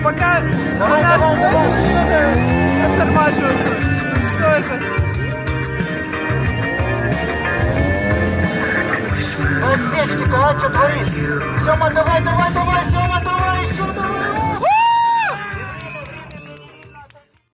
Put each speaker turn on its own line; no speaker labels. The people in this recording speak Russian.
Пока она откроется, не надо оттормаживаться. Что это?
Отсечки-то, а что творит? Сема, давай, Сема,